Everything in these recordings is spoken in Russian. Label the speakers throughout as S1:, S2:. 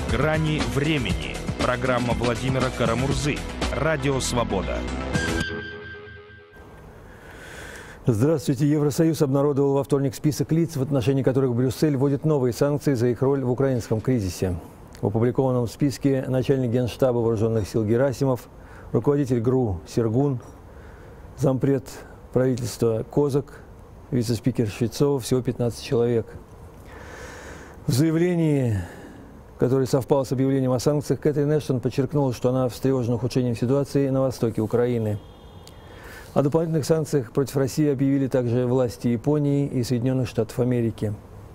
S1: Грани времени. Программа Владимира Карамурзы. Радио «Свобода».
S2: Здравствуйте. Евросоюз обнародовал во вторник список лиц, в отношении которых Брюссель вводит новые санкции за их роль в украинском кризисе. В опубликованном списке начальник Генштаба Вооруженных сил Герасимов, руководитель ГРУ Сергун, зампред правительства Козак, вице-спикер Швецова, всего 15 человек. В заявлении, которое совпало с объявлением о санкциях, Кэтрин Эштон подчеркнула, что она встревожена ухудшением ситуации на востоке Украины. О дополнительных санкциях против России объявили также власти Японии и Соединенных Штатов Америки.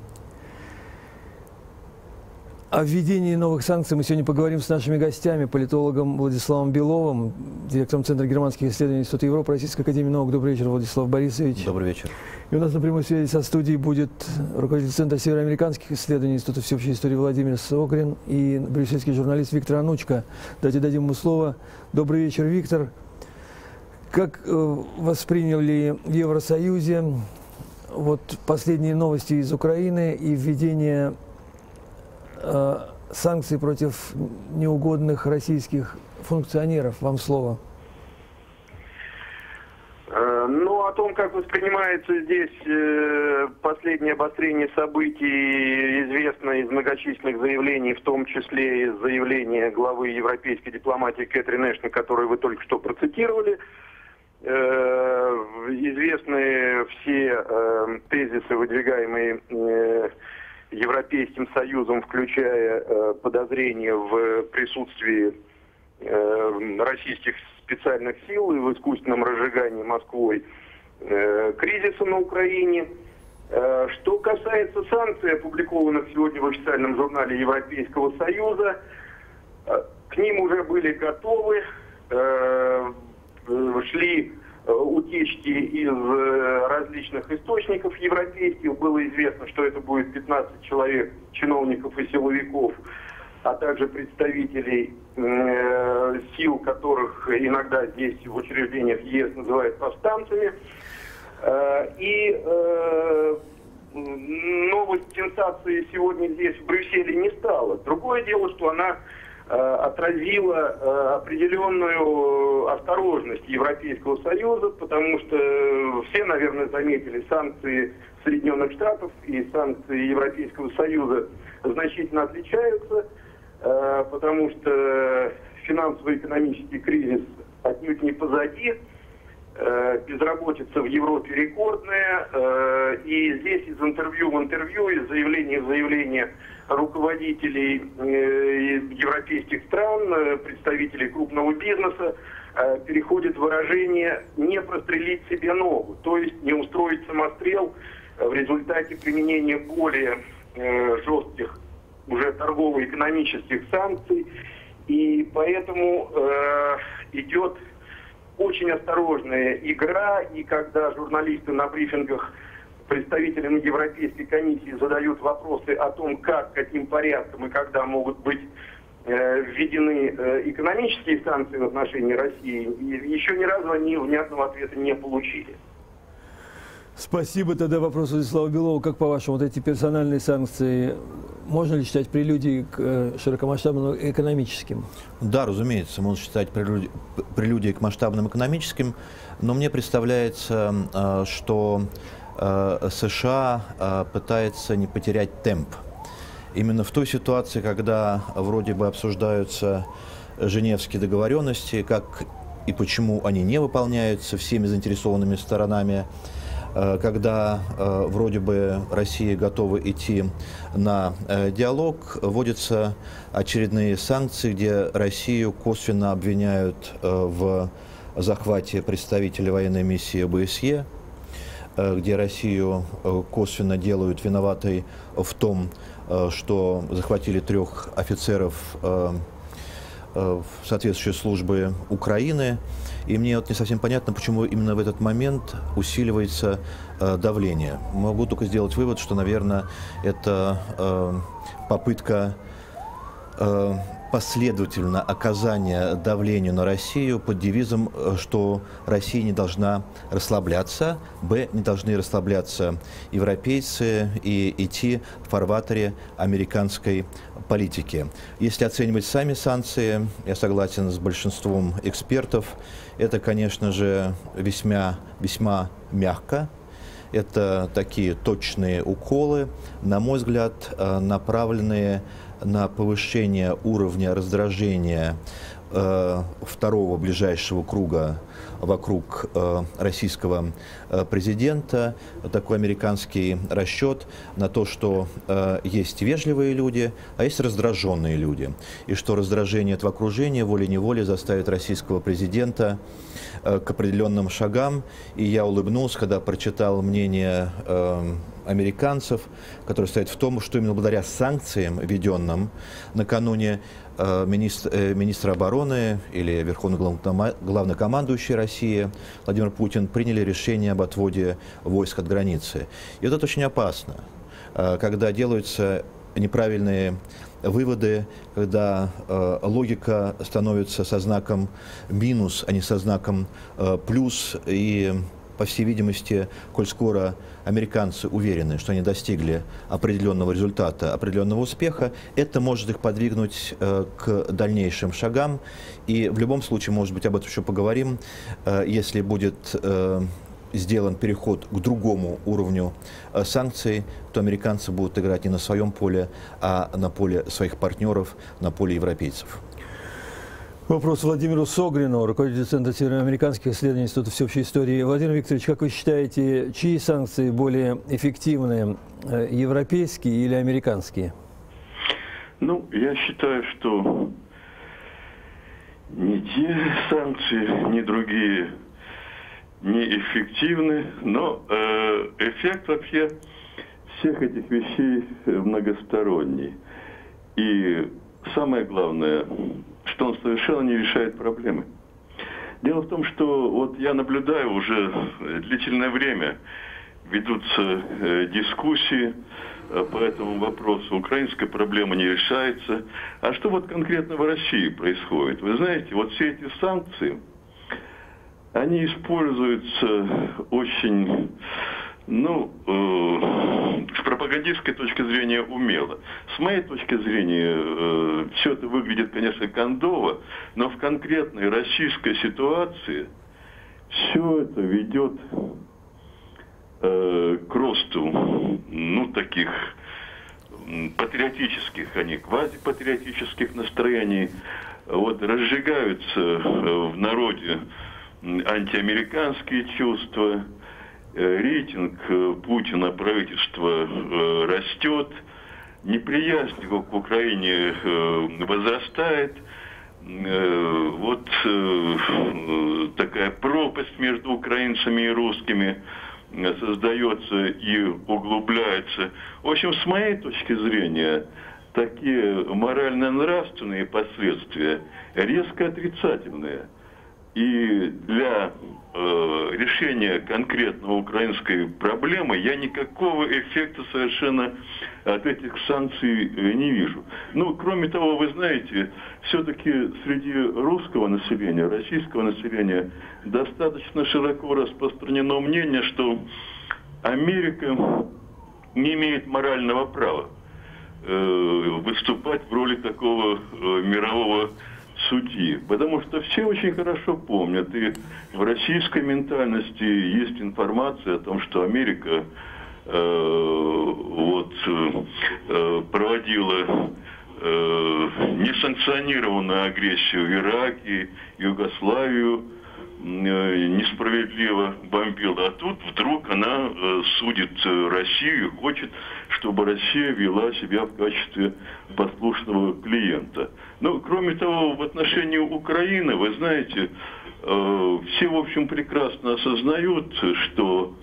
S2: О введении новых санкций мы сегодня поговорим с нашими гостями, политологом Владиславом Беловым, директором Центра германских исследований Института Европы Российской академии наук. Добрый вечер, Владислав Борисович.
S3: Добрый вечер. И
S2: у нас на прямой связи со студией будет руководитель Центра североамериканских исследований Института всеобщей истории Владимир Согрин и брюссельский журналист Виктор Анучко. Давайте дадим ему слово. Добрый вечер, Виктор. Как восприняли в Евросоюзе последние новости из Украины и введение санкций против неугодных российских функционеров? Вам слово.
S4: О том, как воспринимается здесь последнее обострение событий, известно из многочисленных заявлений, в том числе из заявления главы европейской дипломатии Кэтрин Эштон, которую вы только что процитировали. Известны все тезисы, выдвигаемые Европейским Союзом, включая подозрения в присутствии российских специальных сил и в искусственном разжигании Москвой кризиса на Украине. Что касается санкций, опубликованных сегодня в официальном журнале Европейского Союза, к ним уже были готовы, шли утечки из различных источников европейских. Было известно, что это будет 15 человек, чиновников и силовиков, а также представителей сил, которых иногда здесь в учреждениях ЕС называют повстанцами. И новость сенсации сегодня здесь в Брюсселе не стала. Другое дело, что она отразила определенную осторожность Европейского Союза, потому что все, наверное, заметили, санкции Соединенных Штатов и санкции Европейского Союза значительно отличаются, потому что финансово-экономический кризис отнюдь не позади, безработица в Европе рекордная, и здесь из интервью в интервью, из заявления в заявление руководителей европейских стран, представителей крупного бизнеса, переходит выражение «не прострелить себе ногу», то есть не устроить самострел в результате применения более жестких уже торгово-экономических санкций. И поэтому идет очень осторожная игра, и когда журналисты на брифингах представителям Европейской комиссии задают вопросы о том, каким порядком и когда могут быть введены экономические санкции в отношении России, еще ни разу они внятного ответа не получили.
S2: Спасибо. Тогда вопрос Владислава Белова. Как по-вашему, эти персональные санкции можно ли считать прелюдией к широкомасштабным экономическим?
S3: Да, разумеется, можно считать прелюдией к масштабным экономическим, но мне представляется, что США пытается не потерять темп. Именно в той ситуации, когда вроде бы обсуждаются Женевские договоренности, как и почему они не выполняются всеми заинтересованными сторонами, когда вроде бы Россия готова идти на диалог, вводятся очередные санкции, где Россию косвенно обвиняют в захвате представителей военной миссии ОБСЕ, где Россию косвенно делают виноватой в том, что захватили 3 офицеров соответствующей службы Украины. И мне не совсем понятно, почему именно в этот момент усиливается давление. Могу только сделать вывод, что, наверное, это попытка последовательно оказание давления на Россию под девизом, что Россия не должна расслабляться, не должны расслабляться европейцы и идти в фарватере американской политики. Если оценивать сами санкции, я согласен с большинством экспертов, это, конечно же, весьма мягко. Это такие точные уколы, на мой взгляд, направленные на повышение уровня раздражения второго ближайшего круга вокруг российского президента. Такой американский расчет на то, что есть вежливые люди, а есть раздраженные люди. И что раздражение этого окружения волей-неволей заставит российского президента к определенным шагам. И я улыбнулся, когда прочитал мнение американцев, которые стоят в том, что именно благодаря санкциям, введенным накануне, министр обороны или верховный главнокомандующий России Владимир Путин приняли решение об отводе войск от границы. И вот это очень опасно, когда делаются неправильные выводы, когда логика становится со знаком минус, а не со знаком плюс. И, по всей видимости, коль скоро американцы уверены, что они достигли определенного результата, определенного успеха, это может их подвигнуть к дальнейшим шагам. И в любом случае, может быть, об этом еще поговорим, если будет сделан переход к другому уровню санкций, то американцы будут играть не на своем поле, а на поле своих партнеров, на поле европейцев.
S2: Вопрос Владимиру Согрину, руководителю Центра североамериканских исследований Института всеобщей истории. Владимир Викторович, как вы считаете, чьи санкции более эффективны, европейские или американские?
S5: Ну, я считаю, что ни те санкции, ни другие неэффективны, но эффект вообще всех этих вещей многосторонний. И самое главное, что он совершенно не решает проблемы. Дело в том, что вот я наблюдаю уже длительное время, ведутся дискуссии по этому вопросу. Украинская проблема не решается. А что вот конкретно в России происходит? Вы знаете, вот все эти санкции, они используются очень, с пропагандистской точки зрения умело. С моей точки зрения, все это выглядит, конечно, кондово, но в конкретной российской ситуации все это ведет к росту, таких патриотических, а не квазипатриотических настроений. Вот разжигаются в народе антиамериканские чувства, рейтинг Путина, правительства растет, неприязнь к Украине возрастает, вот такая пропасть между украинцами и русскими создается и углубляется. В общем, с моей точки зрения, такие морально-нравственные последствия резко отрицательные. И для решения конкретно украинской проблемы я никакого эффекта совершенно от этих санкций не вижу. Кроме того, вы знаете, все-таки среди русского населения, российского населения достаточно широко распространено мнение, что Америка не имеет морального права выступать в роли такого мирового судьи. Потому что все очень хорошо помнят, и в российской ментальности есть информация о том, что Америка проводила несанкционированную агрессию в Ираке, Югославию, несправедливо бомбила. А тут вдруг она судит Россию и хочет, чтобы Россия вела себя в качестве послушного клиента. Кроме того, в отношении Украины, вы знаете, все, в общем, прекрасно осознают, что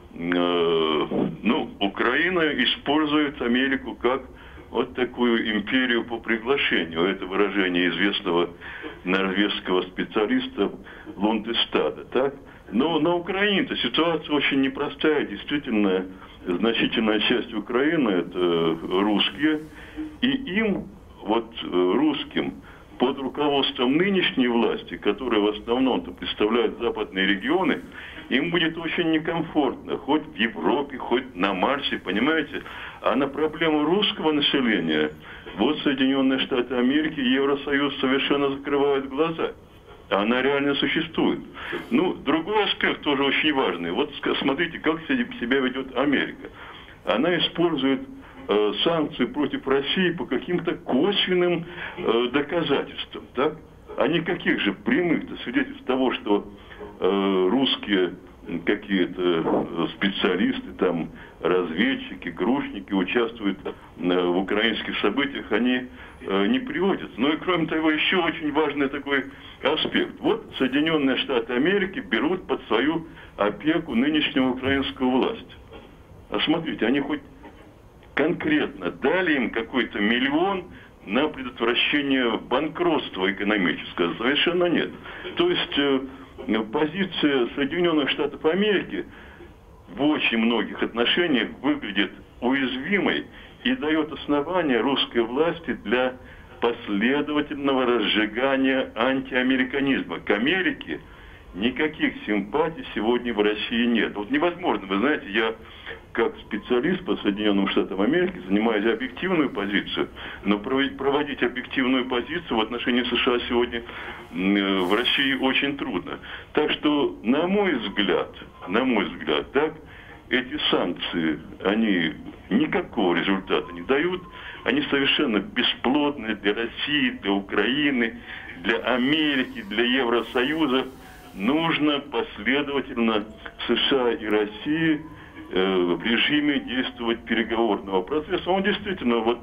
S5: Украина использует Америку как вот такую империю по приглашению. Это выражение известного норвежского специалиста Лундестада. Так? Но на Украине-то ситуация очень непростая. Действительно, значительная часть Украины – это русские. И им, русским, под руководством нынешней власти, которая в основном-то представляет западные регионы, им будет очень некомфортно, хоть в Европе, хоть на Марсе, понимаете? А на проблему русского населения вот Соединенные Штаты Америки и Евросоюз совершенно закрывают глаза. Она реально существует. Ну, другой аспект тоже очень важный. Вот смотрите, как себя ведет Америка. Она использует санкции против России по каким-то косвенным доказательствам, так? А никаких же прямых-то свидетельств того, что русские какие-то специалисты, там, разведчики, грузчики участвуют в украинских событиях, они не приводятся. Ну и кроме того, еще очень важный такой аспект. Вот Соединенные Штаты Америки берут под свою опеку нынешнюю украинскую власть. А смотрите, они хоть конкретно дали им какой-то миллион на предотвращение банкротства экономического? Совершенно нет. То есть позиция Соединенных Штатов Америки в очень многих отношениях выглядит уязвимой и дает основания русской власти для последовательного разжигания антиамериканизма. К Америке никаких симпатий сегодня в России нет. Вот невозможно, вы знаете, я как специалист по Соединенным Штатам Америки занимаю объективную позицию, но проводить объективную позицию в отношении США сегодня в России очень трудно. Так что, на мой взгляд, так, эти санкции, они никакого результата не дают, они совершенно бесплодны для России, для Украины, для Америки, для Евросоюза. Нужно последовательно США и России в режиме действовать переговорного процесса. Он действительно, вот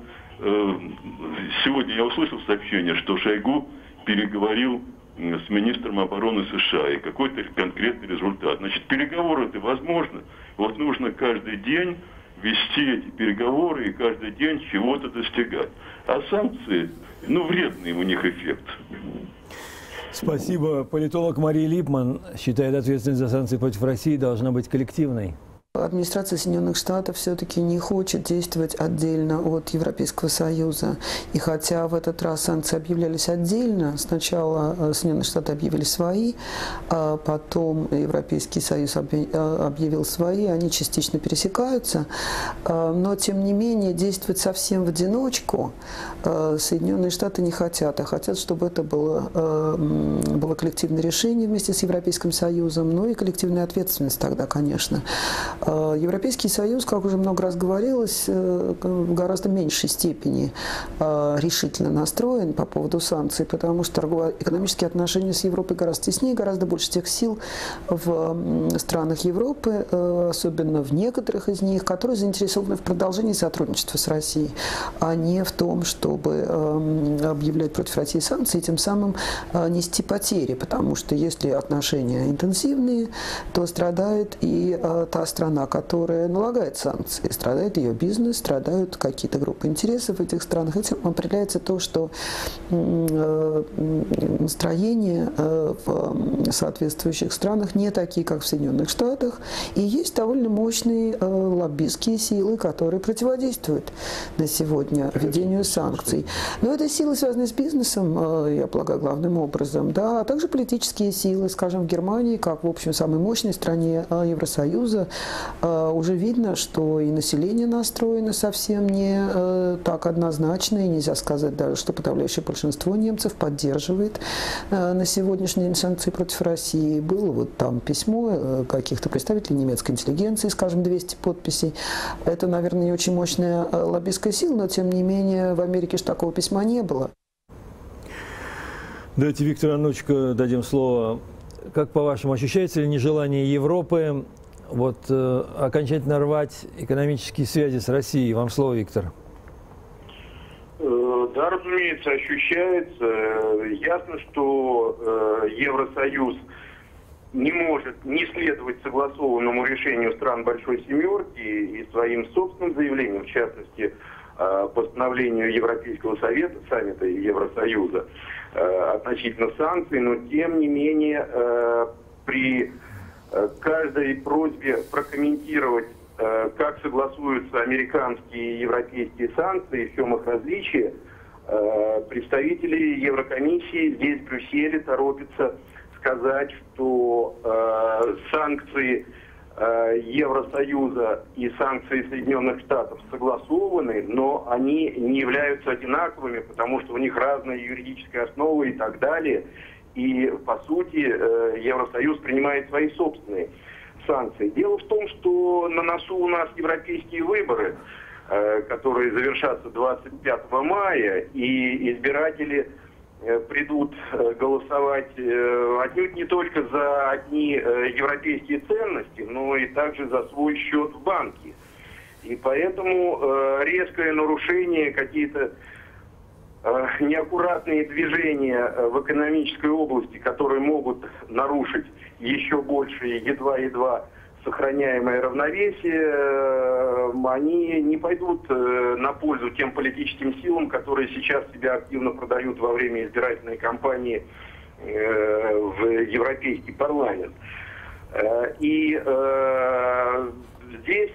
S5: сегодня я услышал сообщение, что Шойгу переговорил с министром обороны США и какой-то конкретный результат. Значит, переговоры-то возможно. Вот нужно каждый день вести эти переговоры и каждый день чего-то достигать. А санкции, ну, вредный у них эффект.
S2: Спасибо. Политолог Мария Липман считает, ответственность за санкции против России должна быть коллективной.
S6: Администрация Соединенных Штатов все-таки не хочет действовать отдельно от Европейского Союза. И хотя в этот раз санкции объявлялись отдельно, сначала Соединенные Штаты объявили свои, а потом Европейский Союз объявил свои, они частично пересекаются. Но, тем не менее, действовать совсем в одиночку Соединенные Штаты не хотят, а хотят, чтобы это было коллективное решение вместе с Европейским Союзом, ну и коллективная ответственность тогда, конечно. Европейский Союз, как уже много раз говорилось, в гораздо меньшей степени решительно настроен по поводу санкций, потому что торгово-экономические отношения с Европой гораздо теснее, гораздо больше тех сил в странах Европы, особенно в некоторых из них, которые заинтересованы в продолжении сотрудничества с Россией, а не в том, чтобы объявлять против России санкции и тем самым нести потери, потому что если отношения интенсивные, то страдает и та страна, которая налагает санкции. Страдает ее бизнес, страдают какие-то группы интересов в этих странах. Этим определяется то, что настроения в соответствующих странах не такие, как в Соединенных Штатах. И есть довольно мощные лоббистские силы, которые противодействуют на сегодня введению санкций. Но это силы, связанные с бизнесом, я полагаю, главным образом, да, а также политические силы, скажем, в Германии, как, в общем, самой мощной стране Евросоюза, уже видно, что и население настроено совсем не так однозначно, и нельзя сказать даже, что подавляющее большинство немцев поддерживает на сегодняшний день санкции против России. Было вот там письмо каких-то представителей немецкой интеллигенции, скажем, 200 подписей. Это, наверное, не очень мощная лоббистская сила, но, тем не менее, в Америке же такого письма не было.
S2: Давайте Виктору Анучко дадим слово. Как, по-вашему, ощущается ли нежелание Европы окончательно рвать экономические связи с Россией? Вам слово, Виктор.
S4: Да, разумеется, ощущается. Ясно, что Евросоюз не может не следовать согласованному решению стран Большой Семерки и своим собственным заявлениям, в частности, постановлению Европейского совета, саммита Евросоюза относительно санкций, но тем не менее при каждой просьбе прокомментировать, как согласуются американские и европейские санкции, в чем их различия, Представители Еврокомиссии здесь, в Брюсселе, торопятся сказать, что санкции Евросоюза и санкции Соединенных Штатов согласованы, но они не являются одинаковыми, потому что у них разная юридическая основа и так далее. И, по сути, Евросоюз принимает свои собственные санкции. Дело в том, что на носу у нас европейские выборы, которые завершатся 25 мая, и избиратели придут голосовать отнюдь не только за одни европейские ценности, но и также за свой счет в банке. И поэтому резкое нарушение, какие-то неаккуратные движения в экономической области, которые могут нарушить еще больше едва-едва сохраняемое равновесие, они не пойдут на пользу тем политическим силам, которые сейчас себя активно продают во время избирательной кампании в Европейский парламент. И здесь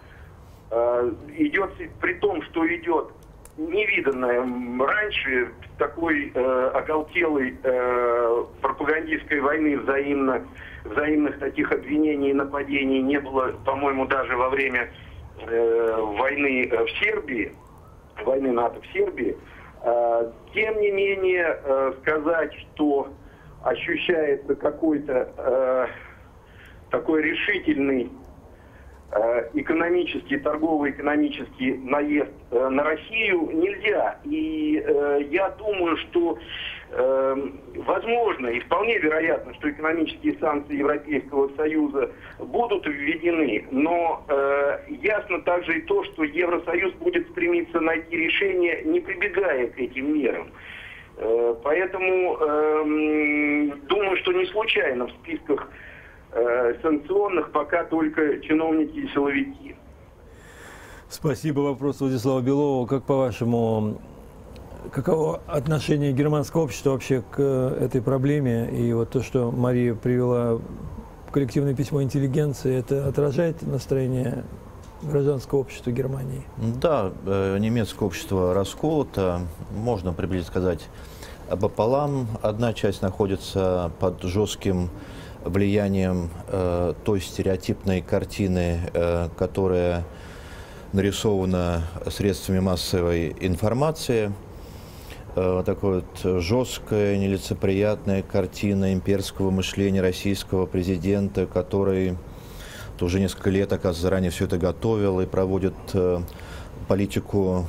S4: идет, при том, что идет невиданное раньше такой оголтелой пропагандистской войны, взаимных таких обвинений и нападений не было, по-моему, даже во время войны в Сербии, войны НАТО в Сербии. Тем не менее, сказать, что ощущается какой-то такой решительный экономический, торгово-экономический наезд на Россию нельзя. И я думаю, что возможно и вполне вероятно, что экономические санкции Европейского Союза будут введены, но ясно также и то, что Евросоюз будет стремиться найти решение, не прибегая к этим мерам. Поэтому думаю, что не случайно в списках санкционных пока только чиновники и силовики.
S2: Спасибо. Вопрос Владислава Белова. Как по-вашему, каково отношение германского общества вообще к этой проблеме? И вот то, что Мария привела коллективное письмо интеллигенции, это отражает настроение гражданского общества Германии?
S3: Да, немецкое общество расколото, можно приблизительно сказать, пополам. Одна часть находится под жестким влиянием той стереотипной картины, которая нарисована средствами массовой информации. Такая вот жесткая, нелицеприятная картина имперского мышления российского президента, который уже несколько лет, оказывается, заранее все это готовил и проводит политику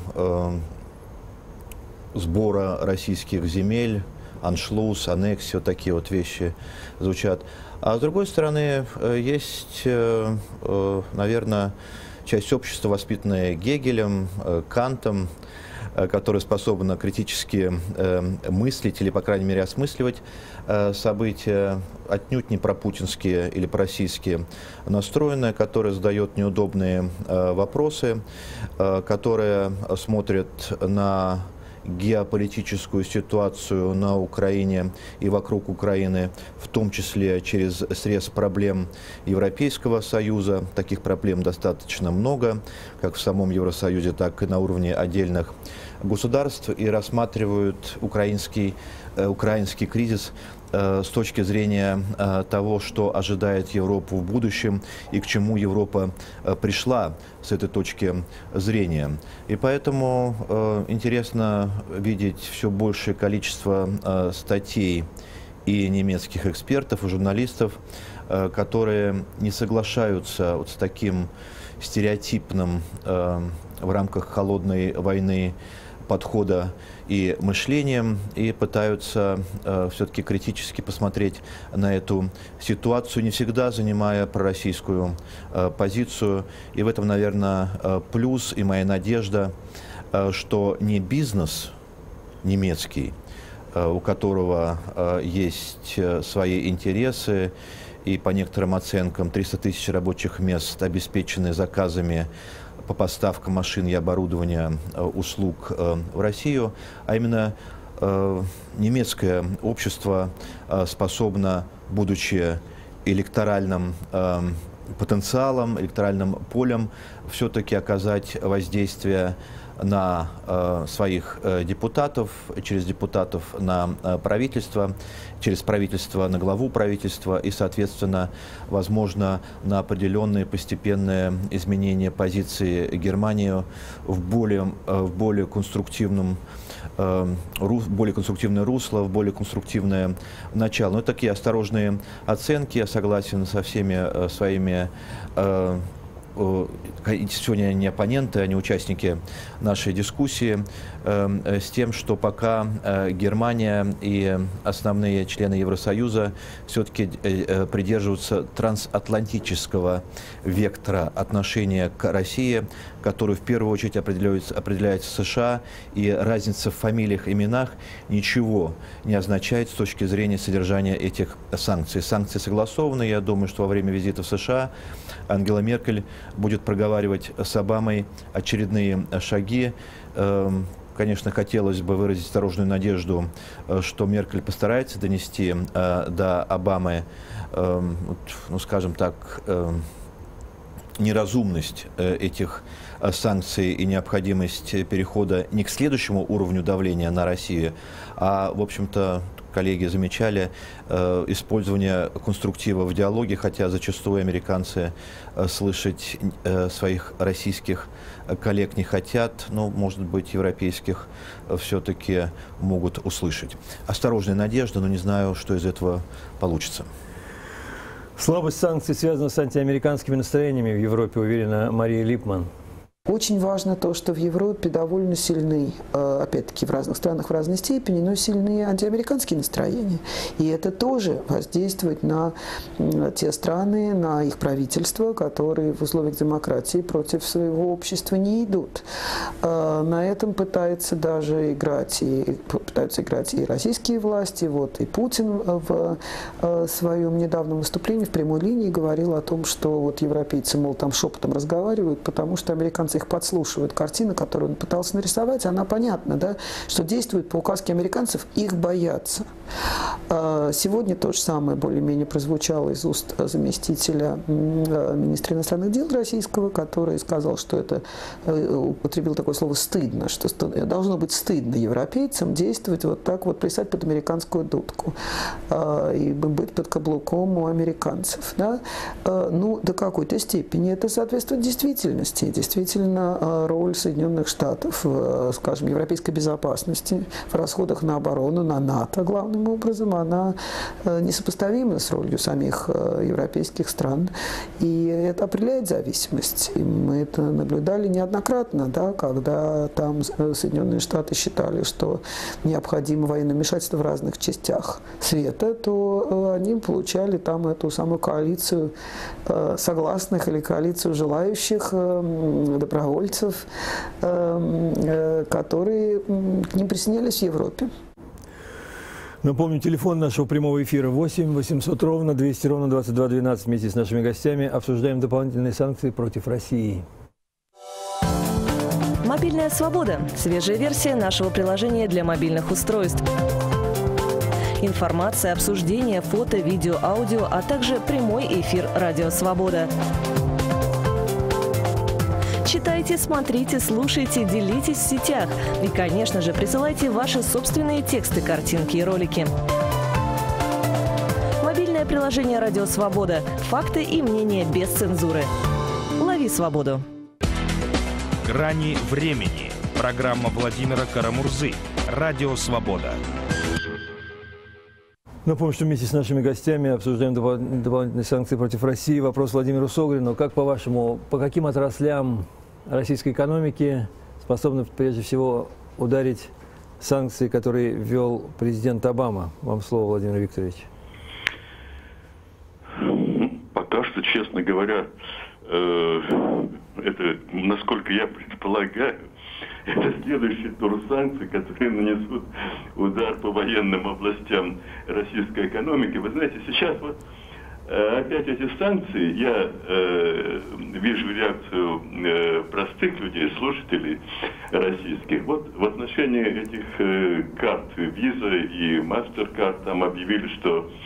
S3: сбора российских земель, аншлюз, аннексия, вот такие вот вещи звучат. А с другой стороны, есть, наверное, часть общества, воспитанная Гегелем, Кантом, которая способна критически мыслить или, по крайней мере, осмысливать события, отнюдь не пропутинские или пророссийские настроенная, которая задает неудобные вопросы, которая смотрит на геополитическую ситуацию на Украине и вокруг Украины, в том числе через срез проблем Европейского Союза. Таких проблем достаточно много, как в самом Евросоюзе, так и на уровне отдельных государств, и рассматривают украинский кризис с точки зрения того, что ожидает Европу в будущем и к чему Европа пришла с этой точки зрения. И поэтому интересно видеть все большее количество статей и немецких экспертов, и журналистов, которые не соглашаются вот с таким стереотипным в рамках холодной войны подхода и мышлением, и пытаются все-таки критически посмотреть на эту ситуацию, не всегда занимая пророссийскую позицию. И в этом, наверное, плюс и моя надежда, что не бизнес немецкий, у которого есть свои интересы, и по некоторым оценкам 300 тысяч рабочих мест обеспечены заказами по поставкам машин и оборудования, услуг в Россию, а именно немецкое общество способно, будучи электоральным потенциалом, электоральным полем, все-таки оказать воздействие на своих депутатов, через депутатов на правительство, через правительство на главу правительства и, соответственно, возможно, на определенные постепенные изменения позиции Германии в более конструктивное русло, в более конструктивное начало. Но такие осторожные оценки, я согласен со всеми своими сегодня не оппоненты, они участники нашей дискуссии, с тем, что пока Германия и основные члены Евросоюза все-таки придерживаются трансатлантического вектора отношения к России, который в первую очередь определяется США, и разница в фамилиях, именах ничего не означает с точки зрения содержания этих санкций. Санкции согласованы. Я думаю, что во время визита в США Ангела Меркель будет проговаривать с Обамой очередные шаги. Конечно, хотелось бы выразить осторожную надежду, что Меркель постарается донести до Обамы, ну, скажем так, неразумность этих санкций и необходимость перехода не к следующему уровню давления на Россию, а, в общем-то, коллеги замечали, использование конструктива в диалоге, хотя зачастую американцы слышать своих российских коллег не хотят, но, может быть, европейских все-таки могут услышать. Осторожная надежда, но не знаю, что из этого получится.
S2: Слабость санкций связана с антиамериканскими настроениями в Европе, уверена Мария Липман.
S6: Очень важно то, что в Европе довольно сильны, опять-таки в разных странах в разной степени, но сильные антиамериканские настроения. И это тоже воздействует на те страны, на их правительства, которые в условиях демократии против своего общества не идут. На этом пытаются играть и российские власти. Вот и Путин в своем недавнем выступлении в прямой линии говорил о том, что вот европейцы, мол, там шепотом разговаривают, потому что американцы их подслушивают. Картина, которую он пытался нарисовать, она понятна, да, что действует по указке американцев, их боятся. Сегодня то же самое более-менее прозвучало из уст заместителя министра иностранных дел российского, который сказал, что это, употребил такое слово «стыдно», что должно быть стыдно европейцам действовать вот так вот, плясать под американскую дудку и быть под каблуком у американцев. Да? Ну, до какой-то степени это соответствует действительности. Действительно, роль Соединенных Штатов, скажем, европейской безопасности в расходах на оборону, на НАТО, главным образом, она несопоставима с ролью самих европейских стран. И это определяет зависимость. И мы это наблюдали неоднократно, да, когда там Соединенные Штаты считали, что необходимо военное вмешательство в разных частях света, то они получали там эту самую коалицию согласных или коалицию желающих добровольцев, которые к ним присоединялись в Европе.
S2: Напомню, телефон нашего прямого эфира 8 800 ровно 200 ровно 22 12. Вместе с нашими гостями обсуждаем дополнительные санкции против России.
S7: Мобильная свобода. Свежая версия нашего приложения для мобильных устройств. Информация, обсуждение, фото, видео, аудио, а также прямой эфир «Радио Свобода». Читайте, смотрите, слушайте, делитесь в сетях. И, конечно же, присылайте ваши собственные тексты, картинки и ролики. Мобильное приложение «Радио Свобода». Факты и мнения без цензуры. Лови свободу.
S1: «Грани времени». Программа Владимира Карамурзы. «Радио Свобода».
S2: Напомню, что вместе с нашими гостями обсуждаем дополнительные санкции против России. Вопрос Владимиру Согрину. Как, по-вашему, по каким отраслям российской экономики способны прежде всего ударить санкции, которые ввел президент Обама? Вам слово, Владимир Викторович.
S5: Пока что, честно говоря, это, насколько я предполагаю, это следующий тур санкций, которые нанесут удар по военным областям российской экономики. Вы знаете, сейчас вот опять эти санкции, я вижу реакцию простых людей, слушателей российских. Вот в отношении этих карт Visa и MasterCard там объявили, что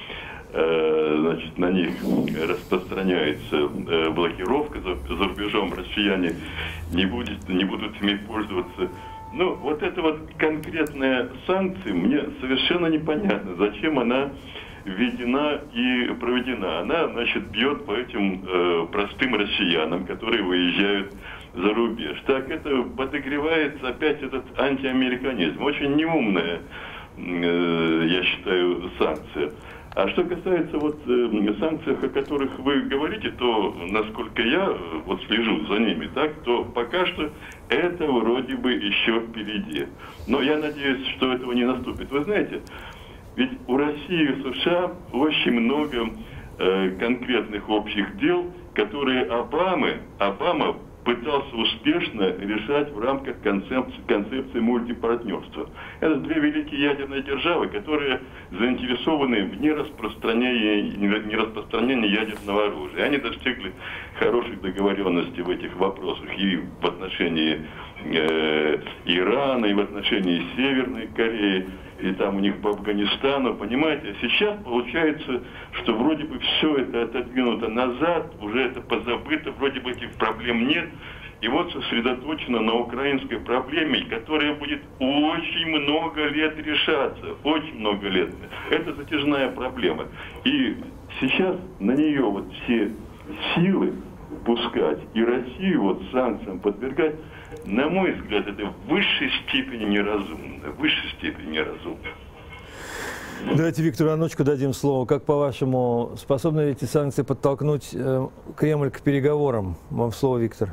S5: значит, на них распространяется блокировка за рубежом, россияне не будут ими пользоваться. Ну, вот эта вот конкретная санкция мне совершенно непонятно, зачем она введена и проведена. Она, значит, бьет по этим простым россиянам, которые выезжают за рубеж. Так это подогревается опять этот антиамериканизм. Очень неумная, я считаю, санкция. А что касается вот санкций, о которых вы говорите, то, насколько я вот слежу за ними, так, то пока что это вроде бы еще впереди. Но я надеюсь, что этого не наступит. Вы знаете, ведь у России и США очень много конкретных общих дел, которые Обама пытался успешно решать в рамках концепции мультипартнерства. Это две великие ядерные державы, которые заинтересованы в нераспространении ядерного оружия. Они достигли хороших договоренностей в этих вопросах и в отношении Ирана, и в отношении Северной Кореи, и там у них по Афганистану, понимаете? Сейчас получается, что вроде бы все это отодвинуто назад, уже это позабыто, вроде бы этих проблем нет. И вот сосредоточено на украинской проблеме, которая будет очень много лет решаться, очень много лет. Это затяжная проблема. И сейчас на нее вот все силы пускать и Россию вот санкциям подвергать, на мой взгляд, это в высшей степени неразумно. В высшей степени неразумно.
S2: Давайте Виктору Анучку дадим слово. Как по-вашему, способны ли эти санкции подтолкнуть Кремль к переговорам? Вам слово, Виктор.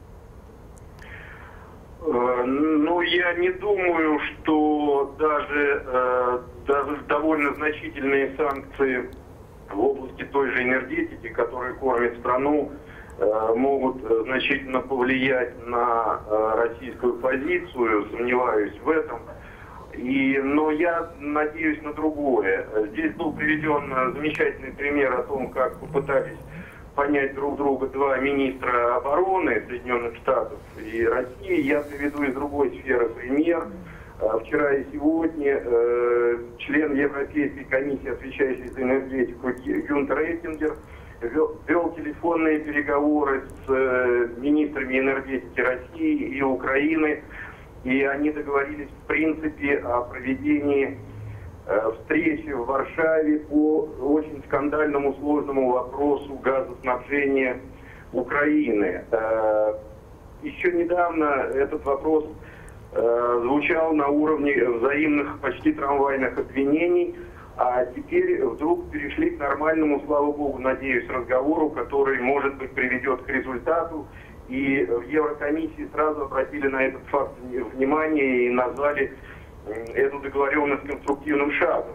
S4: Ну, я не думаю, что даже довольно значительные санкции в области той же энергетики, которые кормят страну, могут значительно повлиять на российскую позицию, сомневаюсь в этом. Но я надеюсь на другое. Здесь был приведен замечательный пример о том, как попытались понять друг друга два министра обороны Соединенных Штатов и России. Я приведу из другой сферы пример. Вчера и сегодня член Европейской комиссии, отвечающий за энергетику, Гюнтер Эттингер, вел телефонные переговоры с министрами энергетики России и Украины, и они договорились в принципе о проведении встречи в Варшаве по очень скандальному сложному вопросу газоснабжения Украины. Еще недавно этот вопрос звучал на уровне взаимных почти трамвайных обвинений, а теперь вдруг перешли к нормальному, слава богу, надеюсь, разговору, который, может быть, приведет к результату. И в Еврокомиссии сразу обратили на этот факт внимание и назвали эту договоренность конструктивным шагом.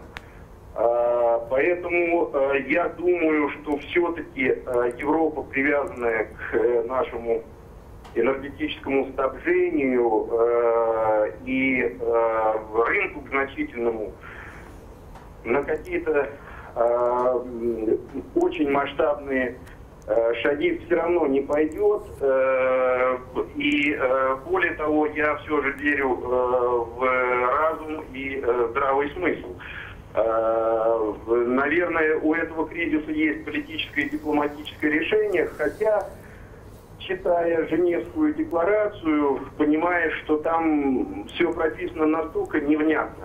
S4: Поэтому я думаю, что все-таки Европа, привязанная к нашему энергетическому снабжению и рынку к значительному, на какие-то очень масштабные шаги все равно не пойдет. И более того, я все же верю в разум и здравый смысл. Наверное, у этого кризиса есть политическое и дипломатическое решение, хотя, читая Женевскую декларацию, понимаешь, что там все прописано настолько невнятно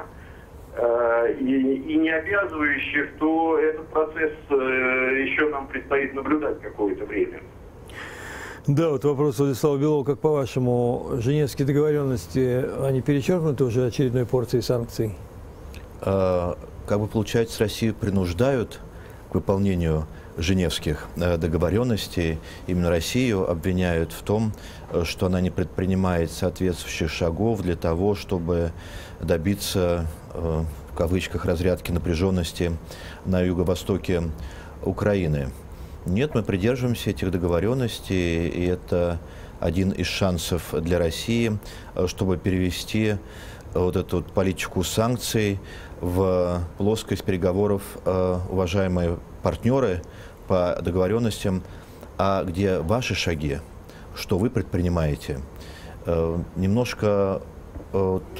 S4: и не обязывающе, что этот процесс еще нам предстоит наблюдать какое-то время.
S2: Да, вот вопрос Владислава Белова. Как по-вашему, женевские договоренности, они перечеркнуты уже очередной порцией санкций?
S3: Как бы получается, Россию принуждают к выполнению женевских договоренностей. Именно Россию обвиняют в том, что она не предпринимает соответствующих шагов для того, чтобы добиться, в кавычках, разрядки напряженности на юго-востоке Украины. Нет, мы придерживаемся этих договоренностей, и это один из шансов для России, чтобы перевести вот эту вот политику санкций в плоскость переговоров, уважаемые партнеры по договоренностям, а где ваши шаги, что вы предпринимаете. Немножко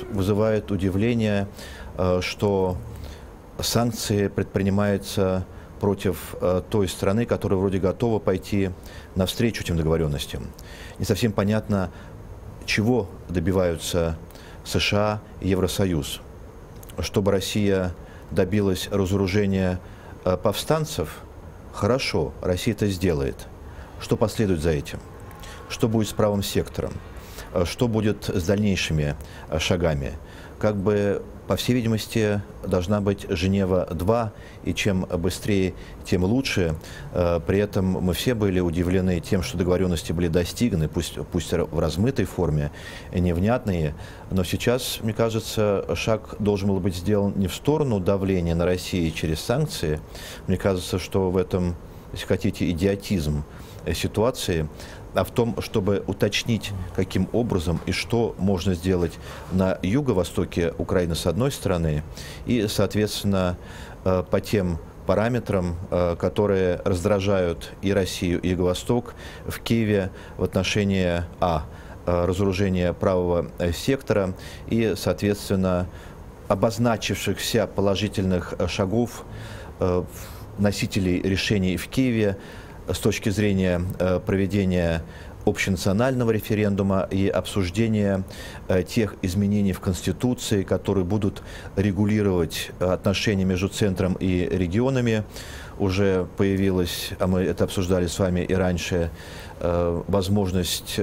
S3: вызывает удивление, что санкции предпринимаются против той страны, которая вроде готова пойти навстречу этим договоренностям. Не совсем понятно, чего добиваются США и Евросоюз. Чтобы Россия добилась разоружения повстанцев, хорошо, Россия это сделает. Что последует за этим? Что будет с правым сектором? Что будет с дальнейшими шагами? Как бы, по всей видимости, должна быть Женева-2, и чем быстрее, тем лучше. При этом мы все были удивлены тем, что договоренности были достигнуты, пусть в размытой форме, невнятные. Но сейчас, мне кажется, шаг должен был быть сделан не в сторону давления на Россию через санкции. Мне кажется, что в этом, если хотите, идиотизм ситуации, а в том, чтобы уточнить, каким образом и что можно сделать на юго-востоке Украины с одной стороны, и, соответственно, по тем параметрам, которые раздражают и Россию, и Юго-Восток в Киеве в отношении разоружения правого сектора и, соответственно, обозначившихся положительных шагов носителей решений в Киеве с точки зрения проведения общенационального референдума и обсуждения тех изменений в Конституции, которые будут регулировать отношения между центром и регионами. Уже появилась, а мы это обсуждали с вами и раньше, возможность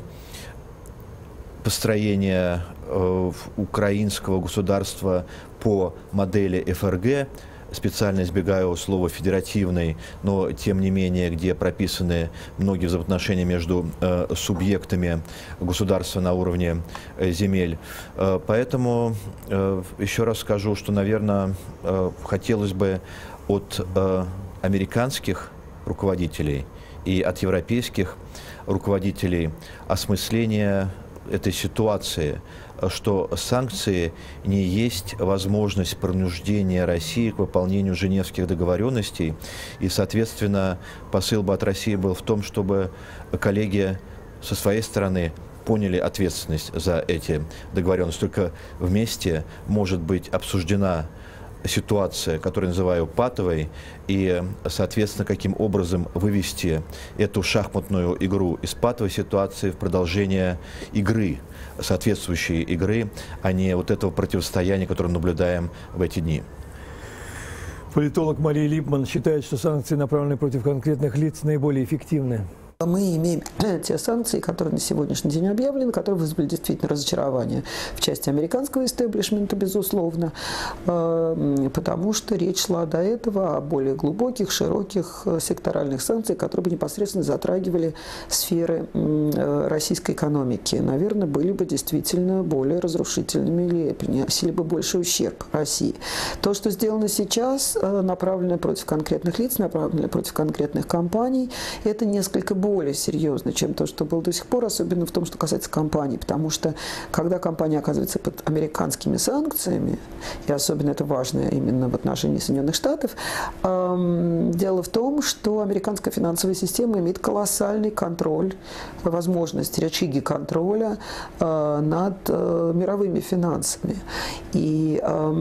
S3: построения украинского государства по модели ФРГ. Специально избегаю слова «федеративный», но тем не менее, где прописаны многие взаимоотношения между субъектами государства на уровне земель. Поэтому еще раз скажу, что, наверное, хотелось бы от американских руководителей и от европейских руководителей осмысления этой ситуации, что санкции не есть возможность принуждения России к выполнению Женевских договоренностей. И, соответственно, посыл бы от России был в том, чтобы коллеги со своей стороны поняли ответственность за эти договоренности. Только вместе может быть обсуждена ситуация, которую я называю патовой, и, соответственно, каким образом вывести эту шахматную игру из патовой ситуации в продолжение игры, соответствующей игры, а не вот этого противостояния, которое мы наблюдаем в эти дни.
S2: Политолог Мария Липман считает, что санкции, направленные против конкретных лиц, наиболее эффективны.
S6: Мы имеем те санкции, которые на сегодняшний день объявлены, которые вызвали действительно разочарование в части американского истеблишмента, безусловно, потому что речь шла до этого о более глубоких, широких секторальных санкциях, которые бы непосредственно затрагивали сферы российской экономики. Наверное, были бы действительно более разрушительными или приносили бы больше ущерб России. То, что сделано сейчас, направлено против конкретных лиц, направлено против конкретных компаний, это несколько более серьезно, чем то, что было до сих пор, особенно в том, что касается компаний, потому что когда компания оказывается под американскими санкциями, и особенно это важно именно в отношении Соединенных Штатов, дело в том, что американская финансовая система имеет колоссальный контроль, возможность рычаги контроля над мировыми финансами. И,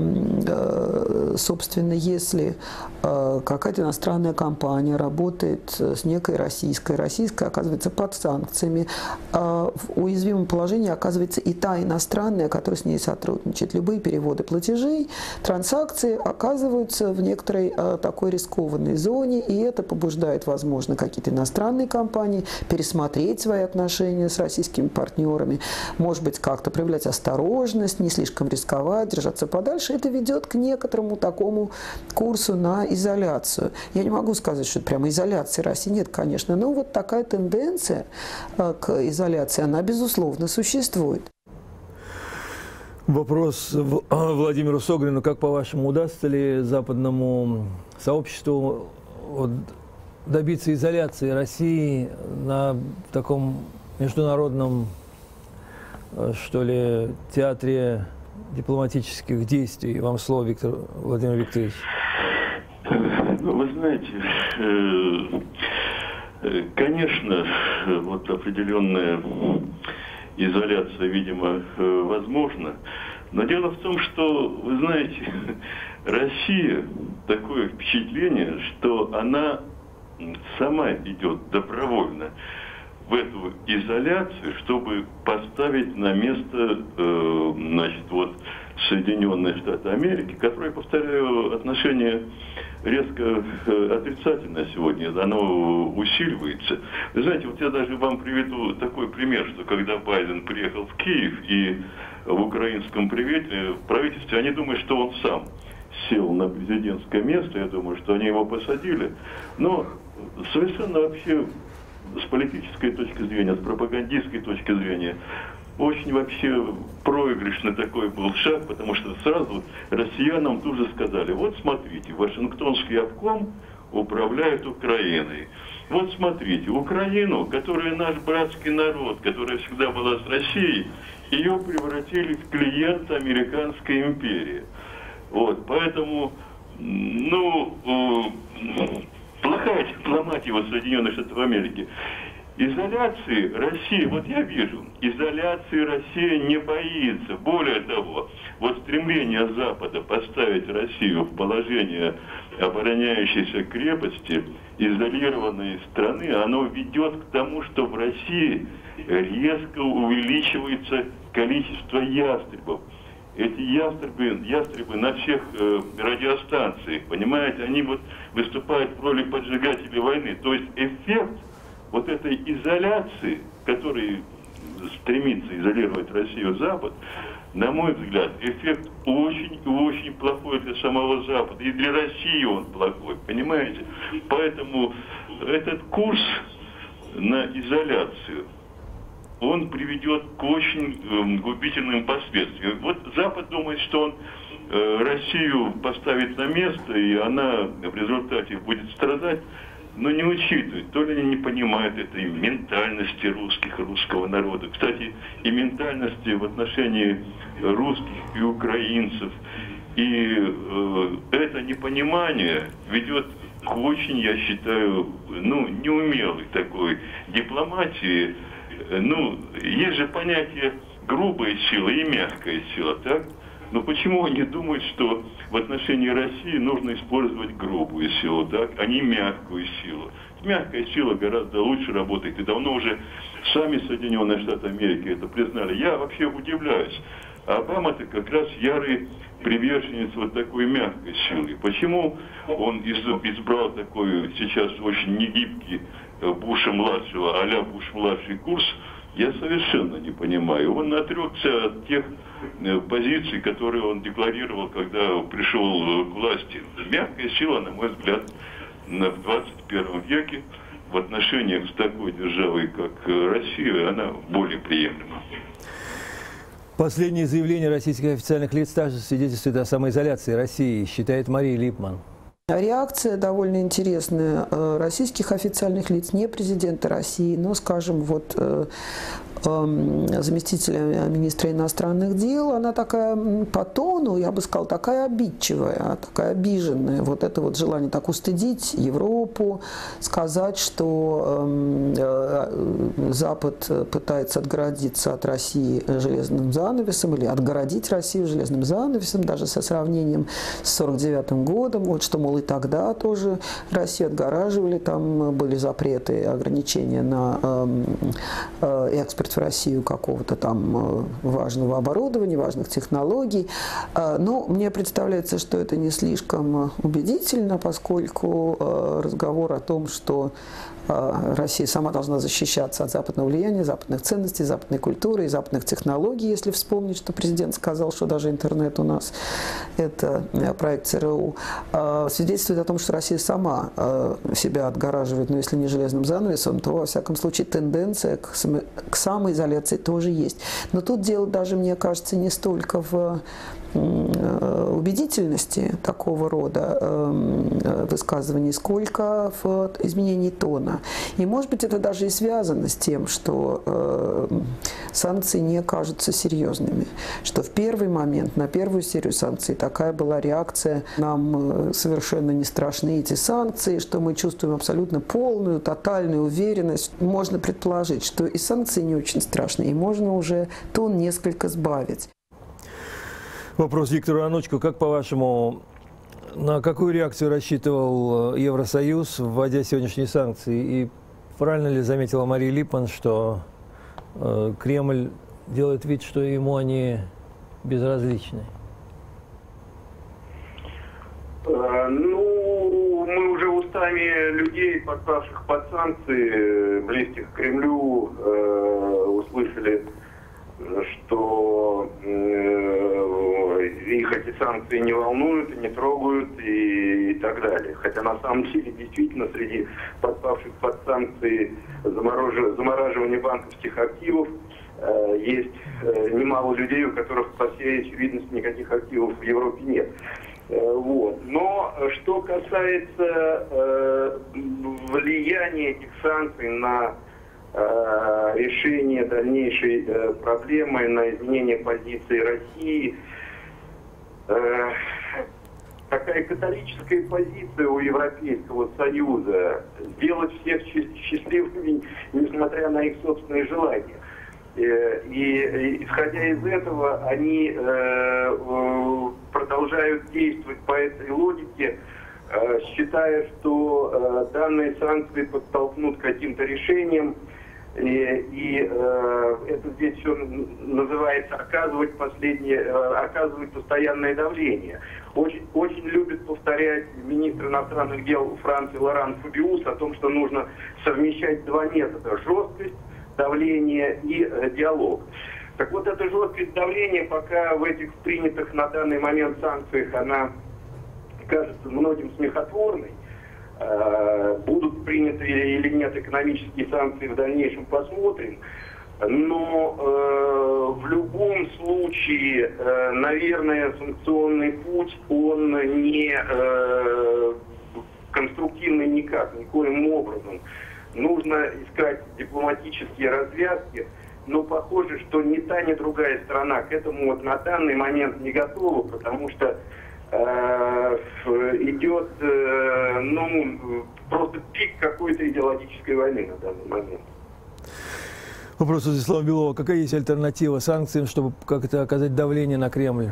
S6: собственно, если какая-то иностранная компания работает с некой российская оказывается под санкциями, в уязвимом положении оказывается и та иностранная, которая с ней сотрудничает. Любые переводы платежей, транзакции оказываются в некоторой такой рискованной зоне, и это побуждает, возможно, какие-то иностранные компании пересмотреть свои отношения с российскими партнерами, может быть, как-то проявлять осторожность, не слишком рисковать, держаться подальше. Это ведет к некоторому такому курсу на изоляцию. Я не могу сказать, что это прямо изоляция России, нет, конечно, но вот такая тенденция к изоляции, она, безусловно, существует.
S2: Вопрос Владимиру Согрину. Как, по-вашему, удастся ли западному сообществу добиться изоляции России на таком международном, что ли, театре дипломатических действий? Вам слово, Владимир Викторович.
S5: Вы знаете, конечно, вот определенная изоляция, видимо, возможна, Но дело в том, что, вы знаете, Россия, такое впечатление, что она сама идет добровольно в эту изоляцию, чтобы поставить на место, значит, вот Соединенные Штаты Америки, которые, повторяю, отношение резко отрицательное сегодня, оно усиливается. Вы знаете, вот я даже вам приведу такой пример, что когда Байден приехал в Киев и в украинском правительстве, они думают, что он сам сел на президентское место, я думаю, что они его посадили, но совершенно вообще с политической точки зрения, с пропагандистской точки зрения, очень вообще проигрышный такой был шаг, потому что сразу россиянам тут же сказали: вот смотрите, Вашингтонский обком управляет Украиной. Вот смотрите, Украину, которая наш братский народ, которая всегда была с Россией, ее превратили в клиента американской империи. Вот, поэтому, плохая дипломатия вот Соединенных Штатов Америки. Изоляции России, вот я вижу, изоляции Россия не боится. Более того, вот стремление Запада поставить Россию в положение обороняющейся крепости, изолированной страны, оно ведет к тому, что в России резко увеличивается количество ястребов. Эти ястребы на всех радиостанциях, понимаете, они вот выступают в роли поджигателей войны. То есть эффект вот этой изоляции, который стремится изолировать Россию Запад, на мой взгляд, эффект очень и очень плохой для самого Запада. И для России он плохой, понимаете? Поэтому этот курс на изоляцию, он приведет к очень губительным последствиям. Вот Запад думает, что он Россию поставит на место, и она в результате будет страдать, но не учитывает, то ли они не понимают этой ментальности русского народа. Кстати, и ментальности в отношении русских и украинцев. И это непонимание ведет к очень, я считаю, неумелой такой дипломатии. Есть же понятие грубая сила и мягкая сила, так? Но почему они думают, что в отношении России нужно использовать грубую силу, так, а не мягкую силу? Мягкая сила гораздо лучше работает. И давно уже сами Соединенные Штаты Америки это признали. Я вообще удивляюсь. Обама-то как раз ярый приверженец вот такой мягкой силы. Почему он избрал такой сейчас очень негибкий Буша-младшего, а-ля Буш-младший курс, я совершенно не понимаю. Он отрекся от тех позиций, которые он декларировал, когда пришел к власти. Мягкая сила, на мой взгляд, в 21 веке в отношениях с такой державой, как Россия, она более приемлема.
S2: Последнее заявление российских официальных лиц также свидетельствует о самоизоляции России, считает Мария Липман.
S6: Реакция довольно интересная российских официальных лиц, не президента России, но, скажем, вот заместителя министра иностранных дел, она такая по тону, я бы сказала, такая обидчивая, такая обиженная. Вот это вот желание так устыдить Европу, сказать, что Запад пытается отгородиться от России железным занавесом или отгородить Россию железным занавесом, даже со сравнением с 1949 годом. Вот что, мол, и тогда тоже Россию отгораживали, там были запреты, ограничения на экспорт в Россию какого-то там важного оборудования, важных технологий. Но мне представляется, что это не слишком убедительно, поскольку разговор о том, что Россия сама должна защищаться от западного влияния, западных ценностей, западной культуры и западных технологий, если вспомнить, что президент сказал, что даже интернет у нас – это проект ЦРУ, свидетельствует о том, что Россия сама себя отгораживает, но если не железным занавесом, то, во всяком случае, тенденция к самоизоляции тоже есть. Но тут дело даже, мне кажется, не столько в убедительности такого рода высказываний, сколько в изменении тона. И, может быть, это даже и связано с тем, что санкции не кажутся серьезными. Что в первый момент, на первую серию санкций такая была реакция: нам совершенно не страшны эти санкции, что мы чувствуем абсолютно полную, тотальную уверенность. Можно предположить, что и санкции не очень страшны, и можно уже тон несколько сбавить.
S2: Вопрос Виктору Анучку. Как, по-вашему, на какую реакцию рассчитывал Евросоюз, вводя сегодняшние санкции? И правильно ли заметила Мария Липман, что Кремль делает вид, что ему они безразличны?
S4: Ну, мы уже устами людей, подпавших под санкции, близких к Кремлю, услышали, что их эти санкции не волнуют, не трогают и так далее. Хотя на самом деле действительно среди подпавших под санкции замораживания банковских активов есть немало людей, у которых, по всей очевидности, никаких активов в Европе нет. Вот. Но что касается влияния этих санкций на решение дальнейшей проблемы, на изменение позиции России, такая католическая позиция у Европейского Союза сделать всех счастливыми, несмотря на их собственные желания. И исходя из этого, они продолжают действовать по этой логике, считая, что данные санкции подтолкнут к каким-то решениям. И это здесь все называется оказывать постоянное давление. Очень любит повторять министр иностранных дел Франции Лоран Фабиус о том, что нужно совмещать два метода: жесткость, давление и диалог. Так вот, эта жесткость давления пока в этих принятых на данный момент санкциях, она кажется многим смехотворной. Будут приняты или нет экономические санкции в дальнейшем, посмотрим. Но в любом случае, наверное, санкционный путь, он не конструктивный никоим образом. Нужно искать дипломатические развязки, но похоже, что ни та, ни другая сторона к этому вот на данный момент не готова, потому что идет просто пик какой-то идеологической войны на данный момент.
S2: Вопрос у Владислава Белова. Какая есть альтернатива санкциям, чтобы как-то оказать давление на Кремль?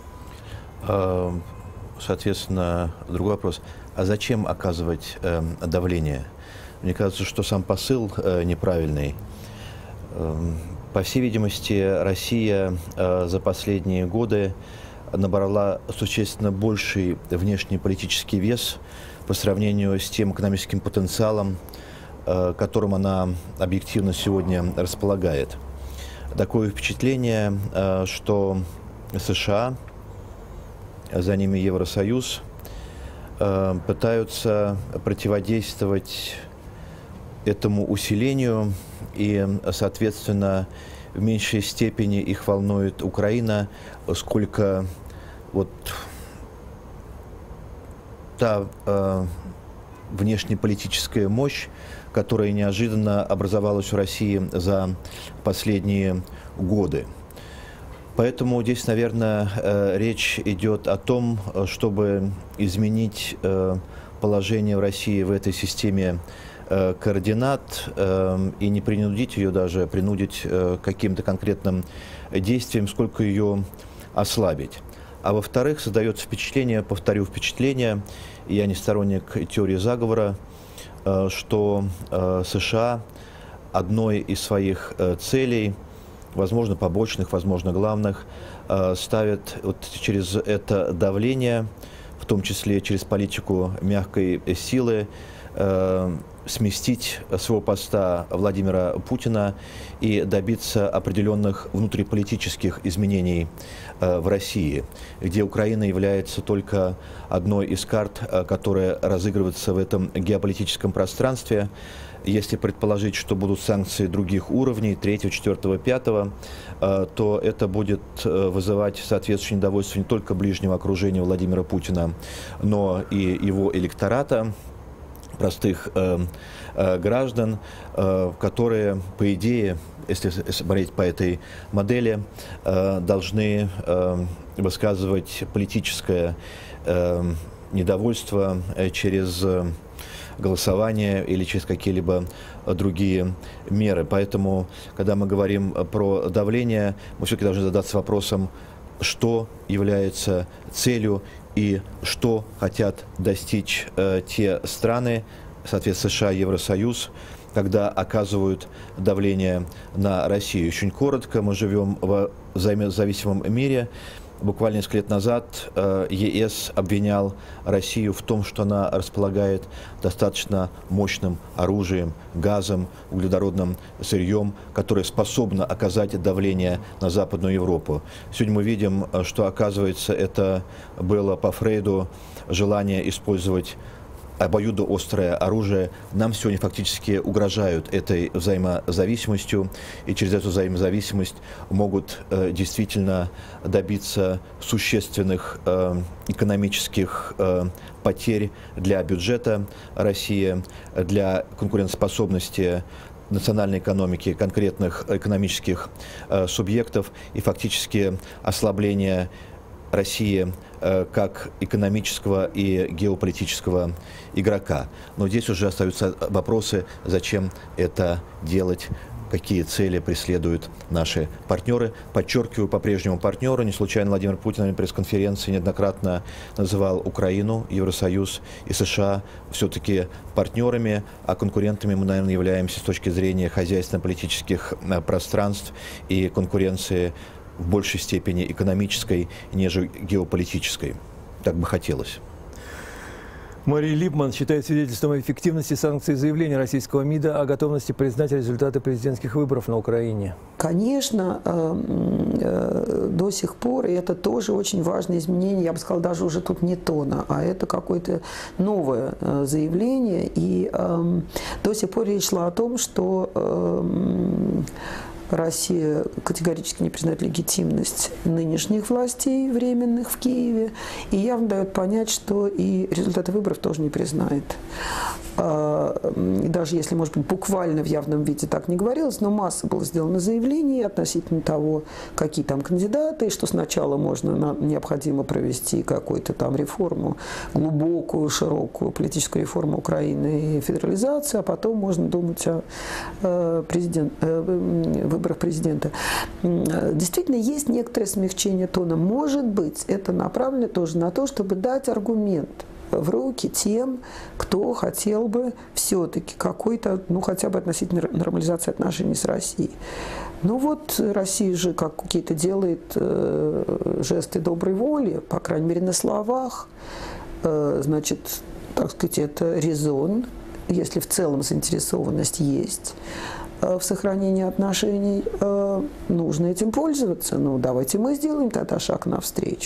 S3: Соответственно, другой вопрос. А зачем оказывать давление? Мне кажется, что сам посыл неправильный. По всей видимости, Россия за последние годы набрала существенно больший внешнеполитический вес по сравнению с тем экономическим потенциалом, которым она объективно сегодня располагает. Такое впечатление, что США, за ними Евросоюз, пытаются противодействовать этому усилению, и, соответственно, в меньшей степени их волнует Украина, сколько вот та внешнеполитическая мощь, которая неожиданно образовалась в России за последние годы. Поэтому здесь, наверное, речь идет о том, чтобы изменить положение в России в этой системе координат и не принудить ее даже, принудить к каким-то конкретным действиям, сколько ее ослабить. А во-вторых, создается впечатление, повторю впечатление, я не сторонник теории заговора, что США одной из своих целей, возможно, побочных, возможно, главных, ставят вот через это давление, в том числе через политику мягкой силы, сместить с своего поста Владимира Путина и добиться определенных внутриполитических изменений в России, где Украина является только одной из карт, которая разыгрывается в этом геополитическом пространстве. Если предположить, что будут санкции других уровней, 3, 4, 5, то это будет вызывать соответствующее недовольство не только ближнего окружения Владимира Путина, но и его электората, простых граждан, которые, по идее, если смотреть по этой модели, должны высказывать политическое недовольство через голосование или через какие-либо другие меры. Поэтому, когда мы говорим про давление, мы все-таки должны задаться вопросом, что является целью и что хотят достичь те страны, соответственно, США и Евросоюз, когда оказывают давление на Россию. Очень коротко, мы живем в взаимозависимом мире. Буквально несколько лет назад ЕС обвинял Россию в том, что она располагает достаточно мощным оружием, газом, углеродным сырьем, которое способно оказать давление на Западную Европу. Сегодня мы видим, что, оказывается, это было по Фрейду желание использовать обоюдоострое оружие. Нам сегодня фактически угрожают этой взаимозависимостью, и через эту взаимозависимость могут действительно добиться существенных экономических потерь для бюджета России, для конкурентоспособности национальной экономики, конкретных экономических субъектов и фактически ослабление России как экономического и геополитического игрока. Но здесь уже остаются вопросы, зачем это делать, какие цели преследуют наши партнеры. Подчеркиваю, по-прежнему партнеры. Не случайно Владимир Путин на пресс-конференции неоднократно называл Украину, Евросоюз и США все-таки партнерами, а конкурентами мы, наверное, являемся с точки зрения хозяйственно-политических пространств и конкуренции в большей степени экономической, нежели геополитической. Так бы хотелось.
S2: Мария Липман считает свидетельством эффективности санкций заявления российского МИДа о готовности признать результаты президентских выборов на Украине.
S6: Конечно, до сих пор, и это тоже очень важное изменение, я бы сказала, даже уже тут не тона, а это какое-то новое заявление. И до сих пор речь шла о том, что Россия категорически не признает легитимность нынешних властей временных в Киеве и явно дает понять, что и результаты выборов тоже не признает. Даже если, может быть, буквально в явном виде так не говорилось, но масса было сделано заявлений относительно того, какие там кандидаты, и что сначала необходимо провести какую-то там реформу, глубокую, широкую политическую реформу Украины и федерализацию, а потом можно думать о выборах президента. Действительно, есть некоторое смягчение тона. Может быть, это направлено тоже на то, чтобы дать аргумент в руки тем, кто хотел бы все-таки какой-то, хотя бы относительно нормализации отношений с Россией. Ну вот Россия же какие-то делает жесты доброй воли, по крайней мере на словах. Значит, так сказать, это резон, если в целом заинтересованность есть в сохранении отношений, нужно этим пользоваться. Ну, давайте мы сделаем тогда шаг навстречу.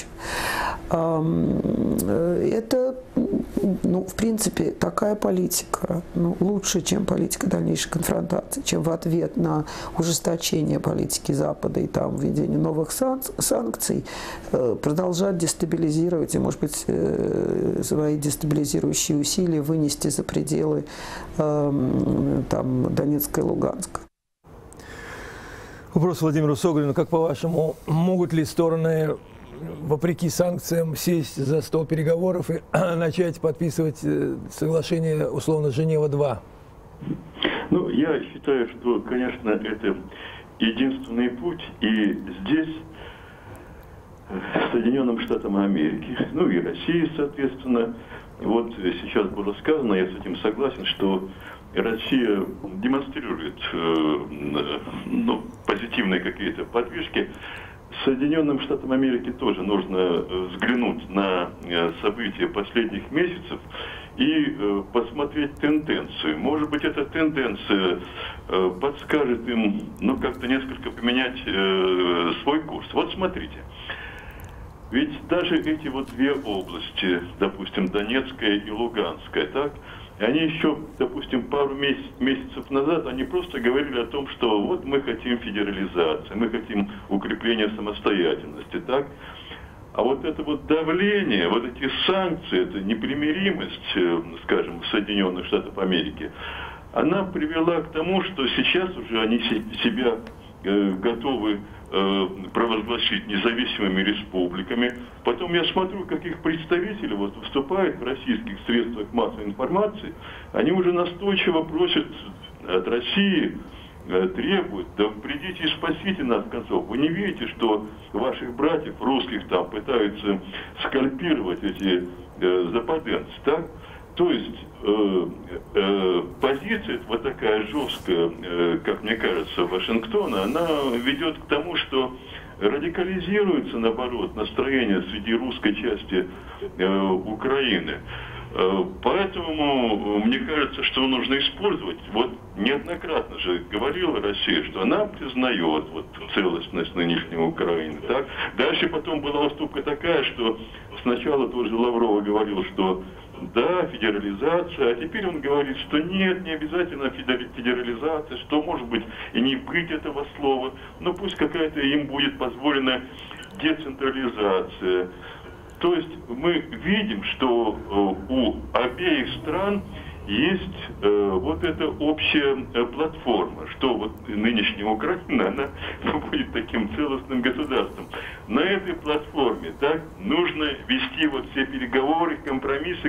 S6: Это, в принципе, такая политика, лучше, чем политика дальнейшей конфронтации, чем в ответ на ужесточение политики Запада и там введение новых санкций, продолжать дестабилизировать и, может быть, свои дестабилизирующие усилия вынести за пределы там, Донецка и Луганска.
S2: Вопрос Владимиру Согрину. Как по-вашему, могут ли стороны, вопреки санкциям, сесть за стол переговоров и начать подписывать соглашение, условно, Женева-2?
S5: Ну, я считаю, что, конечно, это единственный путь. И здесь Соединенным Штатам Америки, и России, соответственно, вот сейчас было сказано, я с этим согласен, что Россия демонстрирует позитивные какие-то подвижки. Соединенным Штатам Америки тоже нужно взглянуть на события последних месяцев и посмотреть тенденцию. Может быть, эта тенденция подскажет им, как-то несколько поменять свой курс. Вот смотрите. Ведь даже эти вот две области, допустим, Донецкая и Луганская, так, они еще, допустим, пару месяцев назад, они просто говорили о том, что вот мы хотим федерализации, мы хотим укрепления самостоятельности, так. А вот это вот давление, вот эти санкции, эта непримиримость, скажем, Соединенных Штатов Америки, она привела к тому, что сейчас уже они себя готовы провозгласить независимыми республиками. Потом я смотрю, как их представители выступают в российских средствах массовой информации. Они уже настойчиво просят от России требует, да придите и спасите нас, в концов. Вы не видите, что ваших братьев русских там пытаются скальпировать эти западенцы, так? То есть позиция вот такая жесткая, как мне кажется, Вашингтона, она ведет к тому, что радикализируется, наоборот, настроение среди русской части Украины. Поэтому мне кажется, что нужно использовать. Вот неоднократно же говорила Россия, что она признает вот целостность нынешней Украины. Так? Дальше потом была уступка такая, что сначала тоже Лавров говорил, что да, федерализация, а теперь он говорит, что нет, не обязательно федерализация, что может быть и не быть этого слова, но пусть какая-то им будет позволена децентрализация. То есть мы видим, что у обеих стран есть вот эта общая платформа, что вот нынешняя Украина, она будет таким целостным государством. На этой платформе, так, нужно вести вот все переговоры, компромиссы.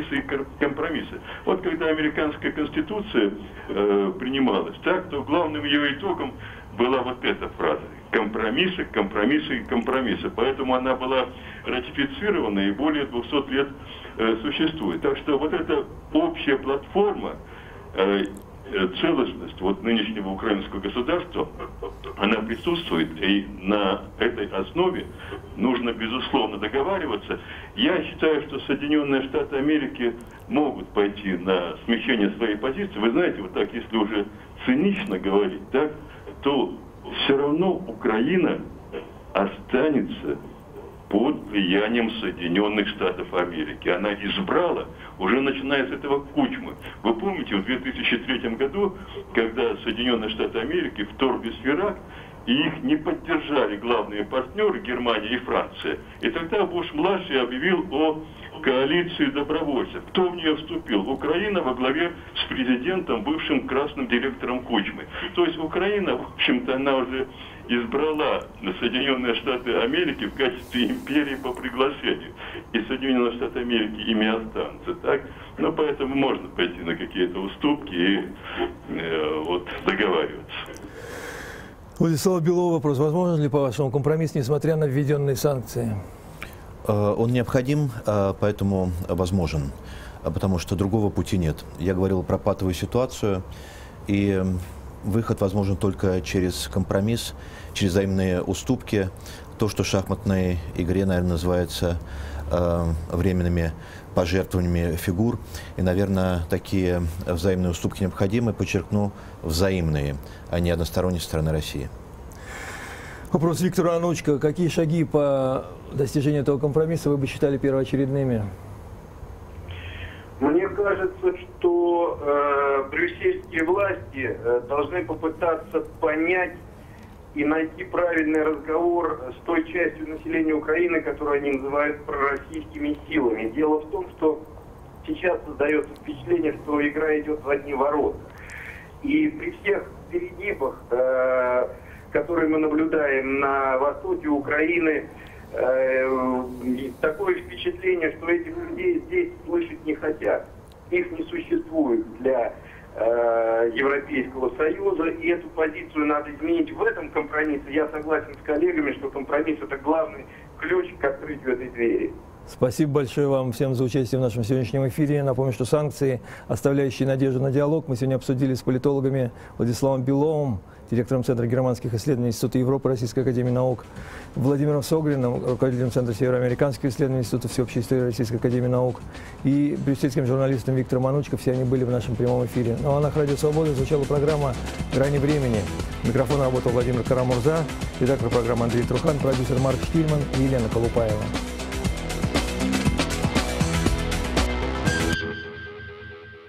S5: Вот когда американская конституция принималась, так, то главным ее итогом была вот эта фраза: компромиссы. Поэтому она была ратифицирована и более 200 лет существует. Так что вот эта общая платформа, целостность вот нынешнего украинского государства, она присутствует, и на этой основе нужно, безусловно, договариваться. Я считаю, что Соединенные Штаты Америки могут пойти на смягчение своей позиции. Вы знаете, вот так, если уже цинично говорить, так, то все равно Украина останется под влиянием Соединенных Штатов Америки. Она избрала, уже начиная с этого Кучмы. Вы помните, в 2003 году, когда Соединенные Штаты Америки вторглись в Ирак, и их не поддержали главные партнеры Германия и Франция. И тогда Буш-младший объявил о коалиции добровольцев. Кто в нее вступил? Украина во главе с президентом, бывшим красным директором Кучмы. То есть Украина, в общем-то, она уже избрала Соединенные Штаты Америки в качестве империи по приглашению. И Соединенные Штаты Америки ими останутся. Так? Ну, поэтому можно пойти на какие-то уступки и вот договариваться.
S2: Владислав Белов, вопрос. Возможен ли, по-вашему, компромисс, несмотря на введенные санкции?
S3: Он необходим, поэтому возможен, потому что другого пути нет. Я говорил про патовую ситуацию, и выход возможен только через компромисс, через взаимные уступки. То, что в шахматной игре, наверное, называется временными пожертвованиями фигур. И, наверное, такие взаимные уступки необходимы, подчеркну, взаимные, а не односторонние со стороны России.
S2: Вопрос Виктору Анучко. Какие шаги по достижению этого компромисса вы бы считали первоочередными?
S4: Мне кажется, что брюссельские власти должны попытаться понять и найти правильный разговор с той частью населения Украины, которую они называют пророссийскими силами. Дело в том, что сейчас создается впечатление, что игра идет в одни ворота. И при всех перегибах, которые мы наблюдаем на востоке Украины, такое впечатление, что этих людей здесь слышать не хотят. Их не существует для Европейского Союза, и эту позицию надо изменить. В этом компромиссе я согласен с коллегами, что компромисс — это главный ключ к открытию этой двери.
S2: Спасибо большое вам всем за участие в нашем сегодняшнем эфире. Напомню, что санкции, оставляющие надежду на диалог, мы сегодня обсудили с политологами Владиславом Беловым, директором Центра германских исследований Института Европы Российской академии наук, Владимиром Согриным, руководителем Центра североамериканских исследований Института всеобщей истории Российской академии наук, и брюссельским журналистом Виктором Анучко. Все они были в нашем прямом эфире. На волнах Радио Свобода звучала программа «Грани времени». Микрофон работал Владимир Карамурза, редактор программы Андрей Трухан, продюсер Марк Штильман и Елена Колупаева.